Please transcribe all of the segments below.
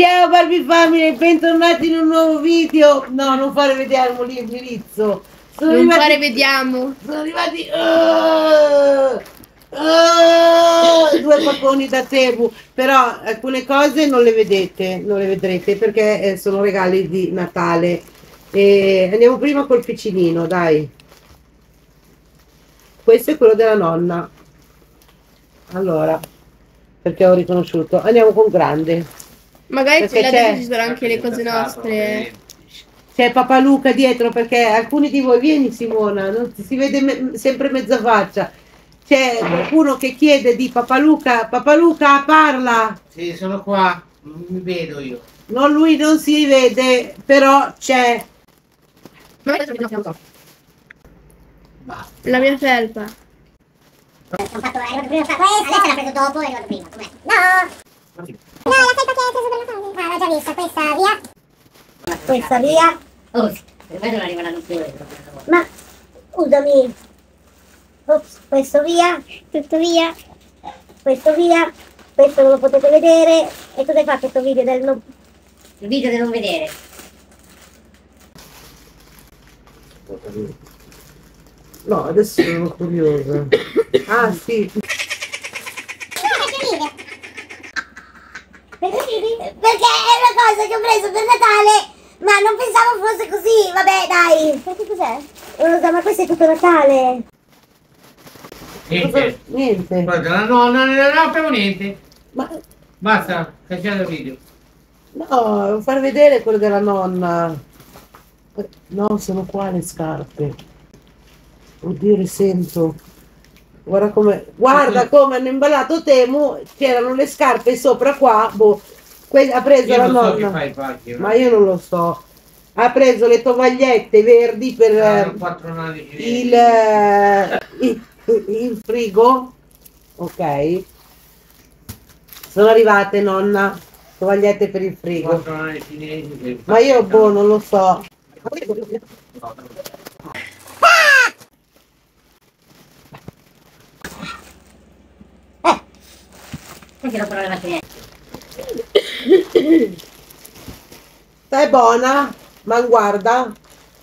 Ciao Barbie Family, bentornati in un nuovo video. No, non fare vedere l'indirizzo. Non fare vediamo. Sono arrivati due pacconi da Temu. Però alcune cose non le vedete, non le vedrete perché sono regali di Natale. E andiamo prima col piccinino, dai. Questo è quello della nonna. Allora, perché ho riconosciuto. Andiamo con grande. Magari Perché là c'è- dentro ci sono anche le cose nostre. C'è Papa Luca dietro perché alcuni di voi, vieni Simona, non si vede sempre mezza faccia. C'è qualcuno che chiede di Papa Luca parla. Sì, sono qua, non mi vedo io. No, lui non si vede, però c'è. La mia felpa. Ho fatto, è arrivato prima questa, l'ha preso dopo e è arrivato prima. Com'è? No! No, la felpa che hai preso per Natale. Ah, l'ho già vista, questa via. Questa via. Oh, per me non arriveranno più. Ma, scusami. Ops, questo via. Questo via. Questo via. Questo non lo potete vedere. E cosa hai fatto questo video del non... Il video da non vedere. No, adesso sono curiosa. Ah sì. Perché ridi? Perché è una cosa che ho preso per Natale, ma non pensavo fosse così. Vabbè, dai. Perché cos'è? Non lo so, ma questo è tutto Natale. Niente. Niente. Guarda, no, non abbiamo niente. Ma Basta, cancella il video. no, devo far vedere quello della nonna. No, sono qua le scarpe. Oddio, le sento. Guarda come hanno imballato Temu. C'erano le scarpe sopra qua. Boh. Ha preso Io la non so chi nonna. fa i pacchi. Ma io non lo so. Ha preso le tovagliette verdi per quattro nani il frigo. Ok. Sono arrivate, nonna. Tovagliette per il frigo. Quattro nani cinesi che- Ma io boh, non lo so. Perché non parlo la mattina? Stai buona? Ma guarda.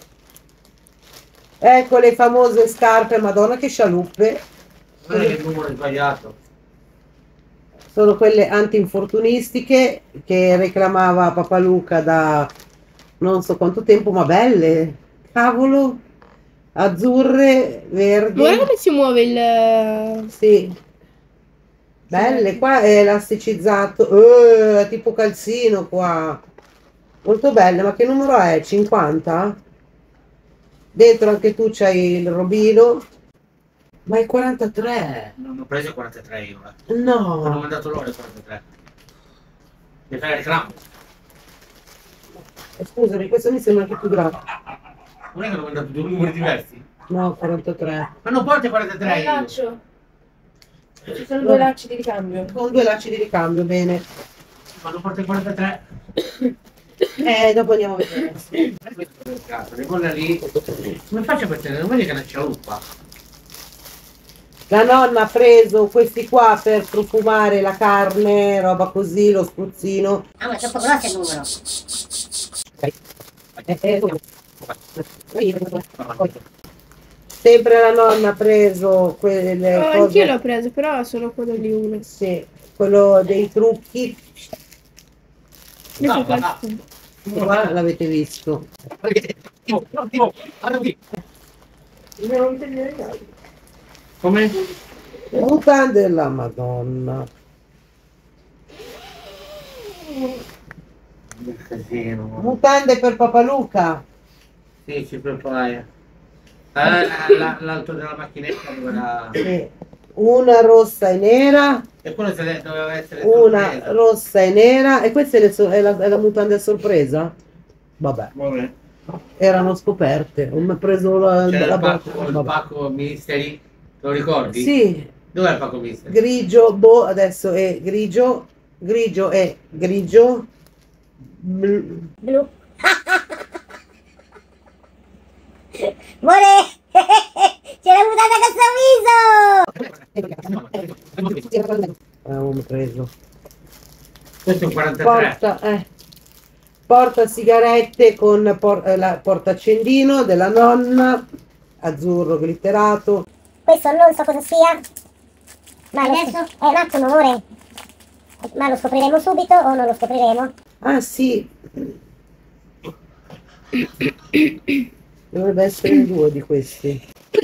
Ecco le famose scarpe, madonna che scialuppe. Non è che il numero è sbagliato. Sono quelle anti-infortunistiche che reclamava Papa Luca da non so quanto tempo, ma belle. Cavolo. Azzurre, verdi. Guarda come si muove il... Sì. Belle, qua è elasticizzato. Tipo calzino qua. Molto belle, ma che numero è? 50? Dentro anche tu c'hai il robino. Ma è 43. Non ho preso il 43 io. Hanno No. mandato loro il 43. Devi fare il reclamo. Scusami, questo mi sembra anche più grande. Non è che hanno mandato due numeri diversi? No, 43. Ma non porti il 43 io. Ci sono due lacci di ricambio. Con due lacci di ricambio, bene. Ma non porti il 43? Dopo andiamo a vedere. Quella lì. Come faccio per tenere? Non vedi che è una scialuppa? La nonna ha preso questi qua per profumare la carne, roba così, lo spruzzino. Ah, ma è troppo grosso il numero. Sempre la nonna ha preso quelle Oh, anch'io cose. l'ho preso, però solo quello di uno. Sì, quello dei trucchi. Io No, so ma- questo. Qua l'avete visto. Come? Mutande della Madonna. Casino. Mutande per Papa Luca. Sì, ci prepara. L'altro della macchinetta doveva... Sì. Una rossa e nera, E quello doveva essere una sorpresa. rossa e nera. E questa è la mutanda a sorpresa? Vabbè, Vabbè. erano scoperte. Ho preso C'era la il vabbè. pacco Mystery, te lo ricordi? Sì, Dov'è il pacco Mystery? grigio, boh, adesso è grigio, grigio e grigio, blu. Blu. More! Ce l'hai buttata con sto viso! Avevamo preso. Questo è un 43. Porta sigarette con la portaccendino della nonna, azzurro glitterato. Questo non so cosa sia. Ma adesso è un attimo, amore. Ma lo scopriremo subito o non lo scopriremo? Ah sì, dovrebbe essere due di questi.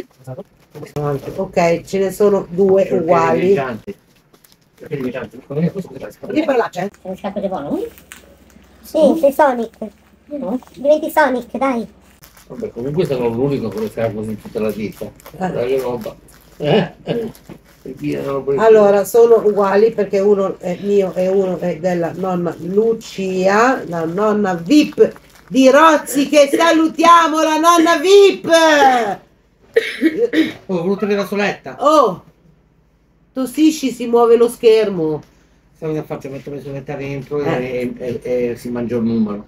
Ok, ce ne sono due uguali. Che parlace? È un scatto di buono? Sì, sei Sonic. Diventi Sonic, dai. Vabbè, comunque sono l'unico che fa così in tutta la vita. Che roba. Allora, sono uguali perché uno è mio e uno è della nonna Lucia, la nonna VIP di Rozzi, che salutiamo, la nonna VIP! Oh, ho voluto vedere la soletta. Oh, tossisci, si muove lo schermo. Se cosa faccio? Metto la soletta dentro e si mangia il numero.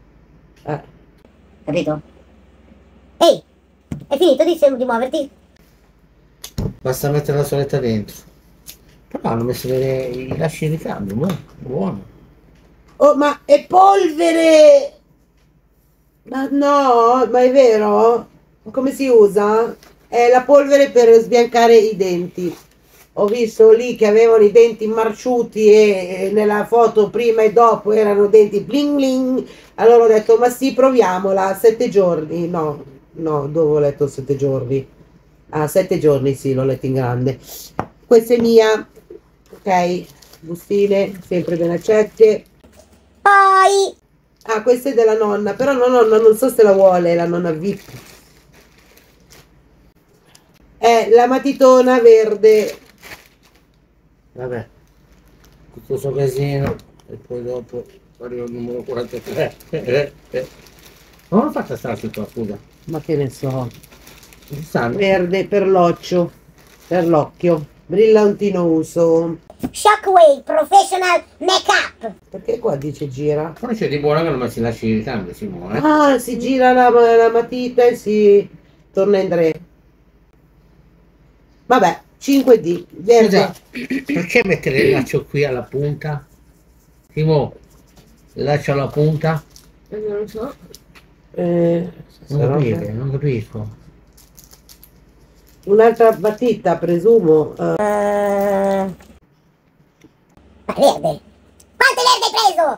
Capito? Ehi, è finito di muoverti? Basta mettere la soletta dentro. Però hanno messo i lasci di cambio, buono. Oh, ma è polvere! Ma no, ma è vero? Come si usa? È la polvere per sbiancare i denti. Ho visto lì che avevano i denti marciuti e nella foto prima e dopo erano denti bling bling. Allora ho detto, ma sì, proviamola, 7 giorni. No, dove ho letto 7 giorni? Ah, 7 giorni, sì, l'ho letto in grande. Questa è mia, ok? Bustine, sempre ben accette. Poi, Ah, questa è della nonna, però no, non so se la vuole, la nonna VIP. È la matitona verde. Vabbè, tutto questo casino e poi dopo arriva il numero 43. Ma non faccia starci qua, scusa. Ma che ne so. Ci stanno. Verde per l'occhio, per l'occhio. Brillantino uso. Shockwave Professional Makeup. Perché qua dice gira? Però c'è di buono che non si lasci il cambio, Simone. Ah, si gira la matita e si torna in 3. Vabbè, 5D, verde. Scusa, perché mettere il laccio qui alla punta? Simo, il laccio alla punta? Non lo so. Non capisco. Un'altra batita, presumo. Ma verde. Quanto verde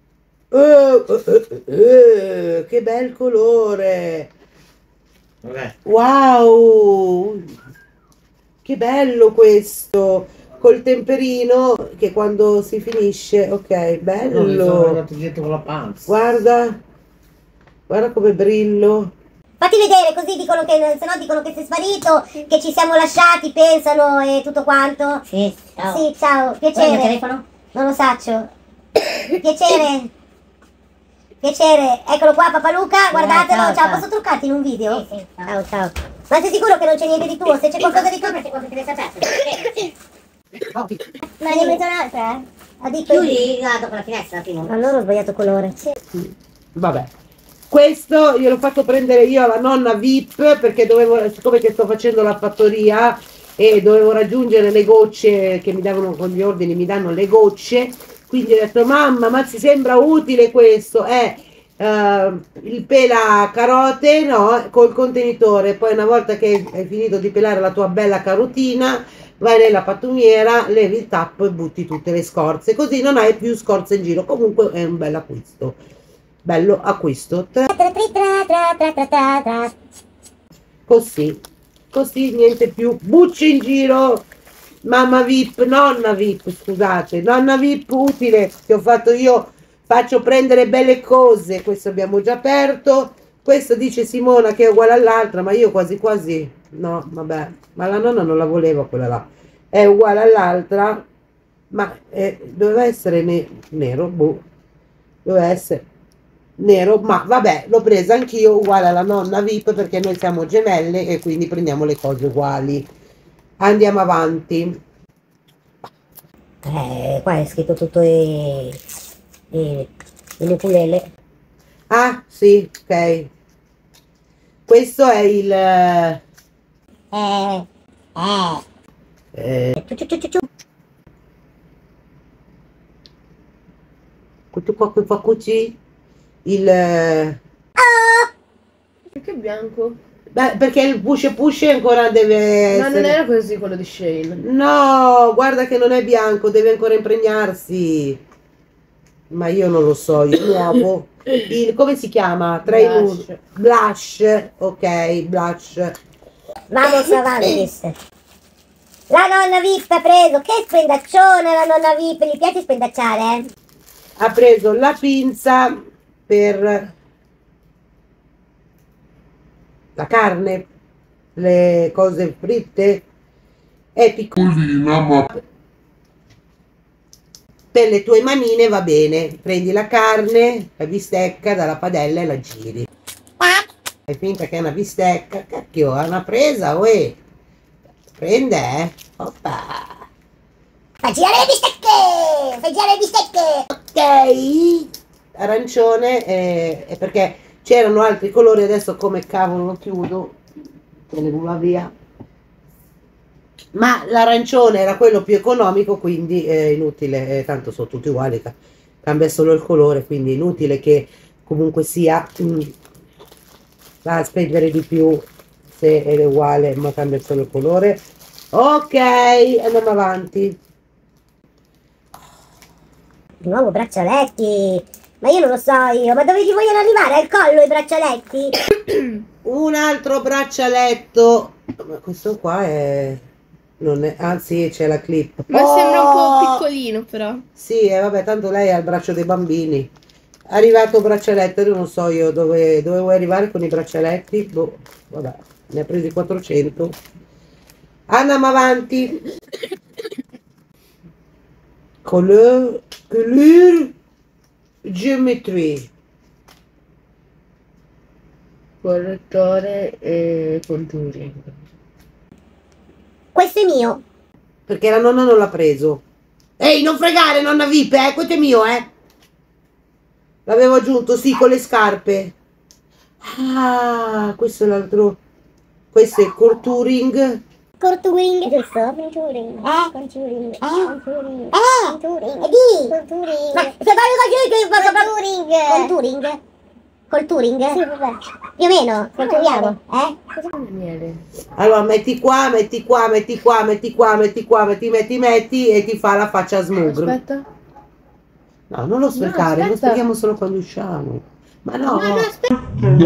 hai preso? Che bel colore. Vabbè. Wow, che bello questo. Col temperino che quando si finisce, ok, No, mi sono bello. arrivato dietro con la panza. Guarda come brillo. Fatti vedere, così dicono che, se no dicono che sei sparito, che ci siamo lasciati, pensano e tutto quanto. Sì, ciao. Sì, ciao, Poi il piacere. telefono? Non lo saccio. Piacere. Piacere. Eccolo qua, Papa Luca, guardatelo. ciao, Ciao, ciao. posso truccarti in un video? Sì, ciao. Ciao, ciao. Ma sei sicuro che non c'è niente di tuo? Se c'è qualcosa di tuo... C'è qualcosa che deve sapere. Ma ne hai messo un'altra, eh? Ha detto... Chiudi là dopo la finestra, Timo. Allora ho sbagliato colore. Sì. Vabbè. Questo gliel'ho fatto prendere io alla nonna VIP perché siccome che sto facendo la fattoria e dovevo raggiungere le gocce che mi davano con gli ordini, mi danno le gocce, quindi ho detto mamma, ma ci sembra utile questo, è il pela carote, no, col contenitore, poi una volta che hai finito di pelare la tua bella carotina, vai nella pattumiera, levi il tappo e butti tutte le scorze, così non hai più scorze in giro, comunque è un bel acquisto. Bello acquisto. Così niente più bucce in giro. Mamma VIP, nonna VIP, scusate, nonna VIP utile che ho fatto io, faccio prendere belle cose. Questo abbiamo già aperto. Questo dice Simona che è uguale all'altra, ma io quasi quasi no, vabbè, ma la nonna non la voleva quella là, è uguale all'altra, ma doveva essere nero, boh, doveva essere nero, ma vabbè, l'ho presa anch'io uguale alla nonna VIP perché noi siamo gemelle e quindi prendiamo le cose uguali. Andiamo avanti. Qua è scritto tutto in ukulele. Ah, sì, ok. Questo è il Questo qua che fa così, il... Perché è bianco? Beh, perché il push ancora deve Ma non essere... era così quello di Shane. No, guarda che non è bianco, deve ancora impregnarsi. Ma io non lo so, il nuovo. Come si chiama? Tra i Blush. Blush, ok, blush. Vamos avanti. La nonna VIP ha preso, che spendaccione la nonna VIP, gli piace spendacciare, eh? Ha preso la pinza per la carne, le cose fritte, è piccolina, ma per le tue manine va bene. Prendi la carne, la bistecca dalla padella e la giri. Fai finta che è una bistecca, cacchio, è una presa, uè. Prende, Oppa. Fai girare le bistecche! Fai girare le bistecche! Ok, arancione, è perché c'erano altri colori, adesso come cavolo lo chiudo, te ne va via. Ma l'arancione era quello più economico, quindi è inutile, tanto sono tutti uguali, cambia solo il colore, quindi inutile che comunque sia va a spendere di più se è uguale ma cambia solo il colore. Ok, andiamo avanti. Di nuovo braccialetti! Ma io non lo so io, ma dove gli vogliono arrivare? Al collo i braccialetti? Un altro braccialetto, ma questo qua è... non è... anzi c'è la clip. Ma sembra un po' Oh! piccolino però. Sì, vabbè, tanto lei ha il braccio dei bambini. Arrivato braccialetto, io non so io dove vuoi arrivare con i braccialetti. Boh, vabbè, ne ha presi 400. Andiamo avanti. Color geometry. Correttore e contouring. Questo è mio. Perché la nonna non l'ha preso. Ehi, non fregare, nonna VIP, questo è mio, L'avevo aggiunto, sì, con le scarpe. Ah, questo è l'altro. Questo è il contouring. Contouring. Giusto? Contouring. Contouring. Contouring. Contouring. E di? Contouring. Ma se parli così che contouring. Contouring? Sì, vabbè. Più o meno, conturiamo, Miele. Allora, metti qua, metti qua, metti qua, metti qua, metti qua, metti e ti fa la faccia smugro. Aspetta. No, non lo sprecare, lo aspetta. sprechiamo solo quando usciamo. Ma no. No, aspetta.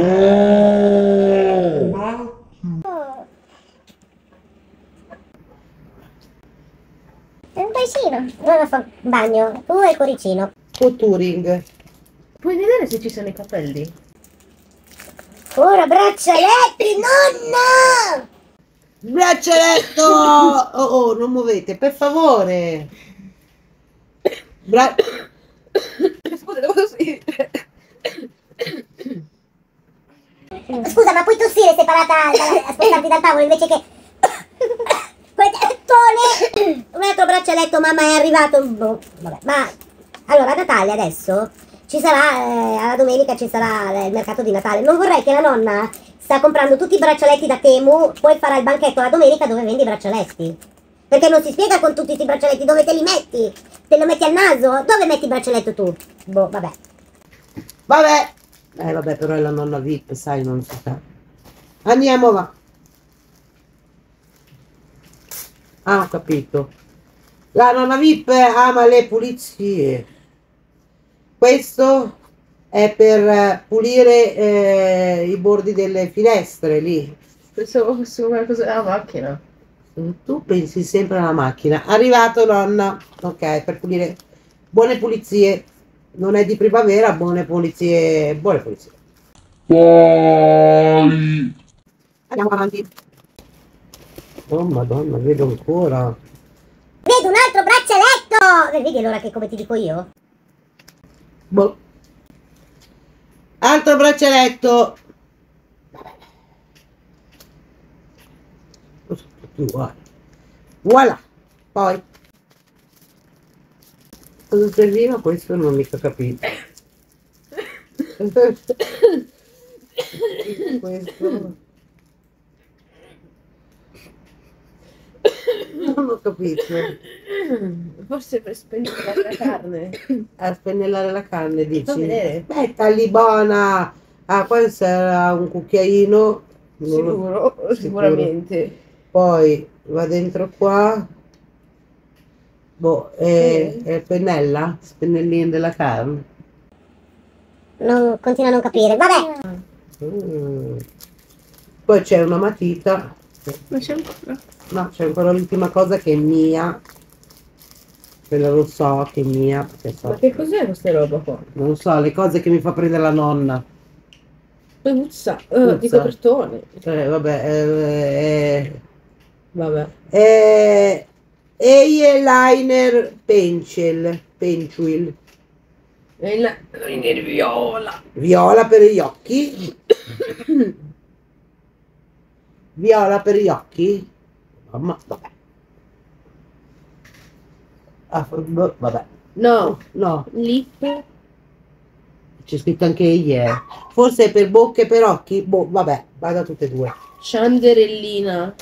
È un paesino. Non fa bagno. Tu e il cuoricino. Contouring. Puoi vedere se ci sono i capelli? Ora braccialetti, nonna! Braccialetto! Oh, non muovete, per favore. Scusa, devo tossire. Scusa, ma puoi tossire separata, spostarti dal tavolo invece che... Un altro braccialetto, mamma è arrivato. Boh, vabbè, ma... Allora, a Natale adesso ci sarà, alla domenica ci sarà il mercato di Natale. Non vorrei che la nonna sta comprando tutti i braccialetti da Temu, poi farà il banchetto la domenica dove vendi i braccialetti. Perché non si spiega con tutti questi braccialetti dove te li metti. Te lo metti al naso? Dove metti il braccialetto tu? Boh, vabbè. Vabbè. Vabbè, però è la nonna VIP, sai, non si sa. Andiamo va. Ah, ho capito. La nonna VIP ama le pulizie. Questo è per pulire i bordi delle finestre lì. Pensavo fosse qualcosa della macchina. Tu pensi sempre alla macchina. Arrivato, nonna. Ok, per pulire. Buone pulizie. Non è di primavera, buone pulizie. Buone pulizie. Poi. Andiamo avanti. Oh madonna, vedo ancora. Vedo un altro braccialetto! Vedi allora che come ti dico io? Boh. Altro braccialetto. Sono tutti uguali. Voilà. Poi. Cosa serviva? Questo non mica capito. Questo. Non ho capito. Forse per spegnere la carne. A spennellare la carne, dici? Fa vedere. Aspetta, lì buona. Ah, qua sarà un cucchiaino. Sicuro, sicuramente. Poi va dentro qua. Boh, è pennella? Spennellino della carne. Non, continuo a non capire. Vabbè. Mm. Poi c'è una matita. Ma c'è ancora. No, c'è ancora l'ultima cosa che è mia. Quella lo so che è mia. Perché so. Ma che cos'è questa roba qua? Non so, le cose che mi fa prendere la nonna. Puzza, Puzza. di copertone. Vabbè. Vabbè. Eyeliner pencil. E il viola. Viola per gli occhi. Viola per gli occhi. Mamma, vabbè. Ah, vabbè. No, No, lip. c'è scritto anche yeah. Forse è per bocca e per occhi. Boh, vabbè, vada tutte e due. Cianderellina.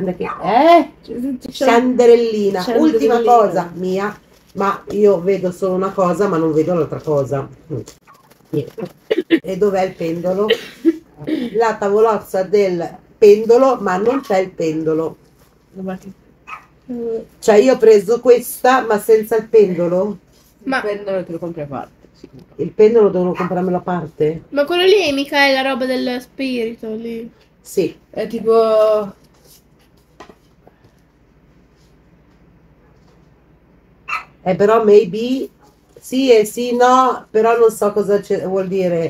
Cianderellina. Ultima Cianderellina. cosa mia, ma io vedo solo una cosa, ma non vedo l'altra cosa. Niente. E dov'è il pendolo? La tavolozza del pendolo, ma non c'è il pendolo. Cioè io ho preso questa, ma senza il pendolo. Ma- Il pendolo te lo compri a parte, sicuro. Il pendolo devono comprarmelo a parte? Ma quello lì mica è la roba del spirito lì. Sì. È tipo... Però maybe sì e sì no, però non so cosa vuol dire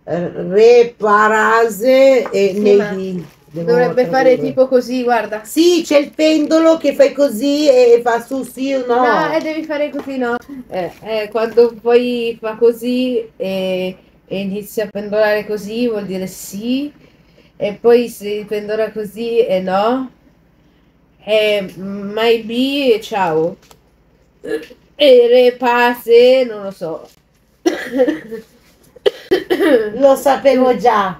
reparase e Sì, maybe. Devo Dovrebbe fare tradurre. tipo così, guarda. Sì, c'è il pendolo che fai così e fa su sì o no. No, devi fare così, no? Quando poi fa così e inizia a pendolare così, vuol dire sì. E poi si pendola così e no. E maybe, ciao. E repase, non lo so. Lo sapevo già.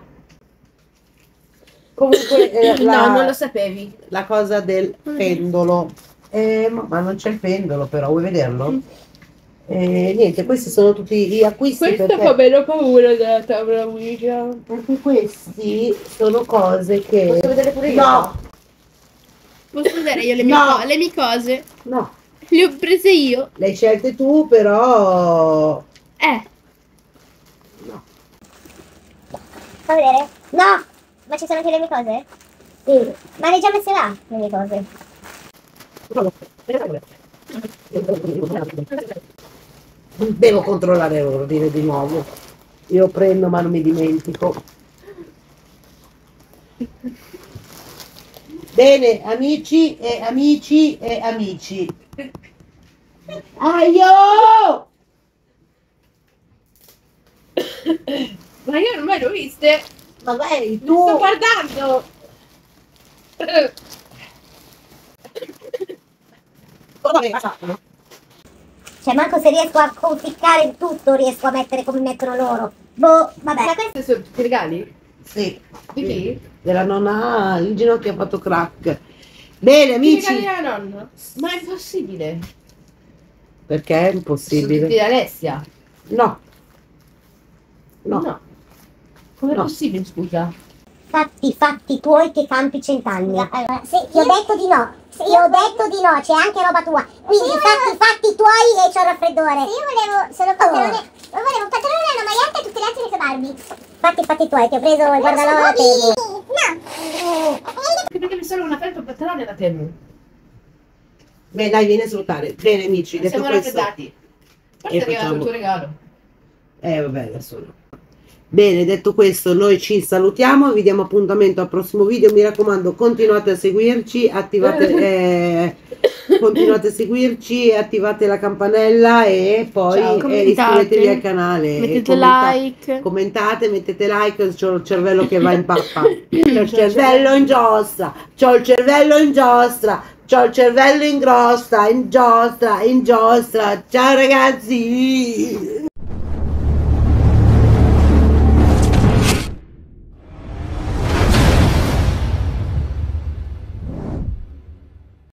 Comunque No, non lo sapevi. la cosa del pendolo. Ma non c'è il pendolo però, vuoi vederlo? Niente, questi sono tutti gli acquisti Questo perché fa meno paura della tavola Ouija. anche questi sono cose che... Posso vedere pure io? No, Posso vedere io le mie, No. le mie cose? no, Le ho prese io. le hai scelte tu però... No. Fa vedere? No! Ma ci sono anche le mie cose? Sì. Ma le hai già messe là, le mie cose. Devo controllare l'ordine di nuovo. Io prendo ma non mi dimentico. Bene, amici e amici e amici. Aio! Ma io non mai l'ho viste. Ma vai, Tu tu! sto guardando. Cioè, manco se riesco a conficcare il tutto, riesco a mettere come mettono loro. Boh, vabbè. Ma questi sono tutti regali? Sì, Di chi? della nonna il ginocchio ha fatto crack. Bene, Chi amici. regali alla nonna? Ma è impossibile. Perché è Sono impossibile? tutti di Alessia. No. No. Com'è No. possibile, scusa? Fatti tuoi che campi 100 anni. Allora, ti ho detto di no. Ti ho detto di no, c'è anche roba tua. Quindi fatti tuoi e c'ho il raffreddore. Io volevo solo pantalone. Io volevo un pantalone, una maglietta e tutte le altre le Barbie. Fatti tuoi, ti ho preso il guardalola da Temu. No. Anche perché mi serve una felpa e pantalone da Temu. Beh, dai, vieni a salutare. Bene, amici, detto Siamo questo. raffreddati. Forse è arrivato facciamo? il tuo regalo. Vabbè, adesso no. Bene, detto questo, noi ci salutiamo, vi diamo appuntamento al prossimo video. Mi raccomando, continuate a seguirci, attivate la campanella e poi Ciao. iscrivetevi al canale. Mettete like. Commentate, mettete like, c'ho il cervello che va in pappa. C'ho il cervello in giostra, c'ho il cervello in giostra, c'ho il cervello in giostra. Ciao ragazzi!